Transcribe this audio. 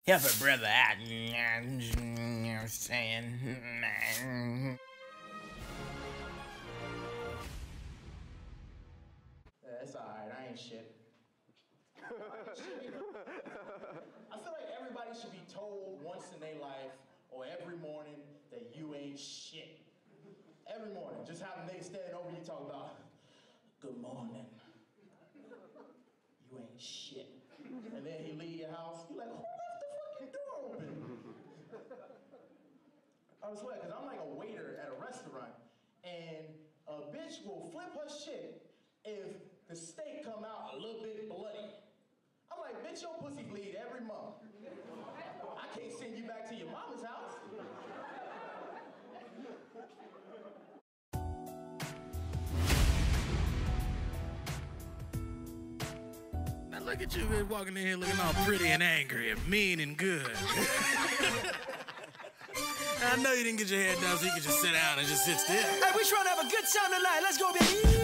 Help a brother out, you know what I'm saying? It's alright, I ain't shit. I feel like everybody should be told once in their life or every morning that you ain't shit. Every morning, just have a nigga standing over you talk about, good morning. You ain't shit. And then he leave your house, you like, who left the fucking door open? I swear, because I'm like a waiter at a restaurant, and a bitch will flip her shit if the steak come out a little bit bloody. I'm like, bitch, your pussy bleed every month. I can't send you back to your mama's house. Now look at you walking in here looking all pretty and angry and mean and good. I know you didn't get your hair done so you could just sit down and just sit still. Hey, we trying to have a good time tonight. Let's go, baby.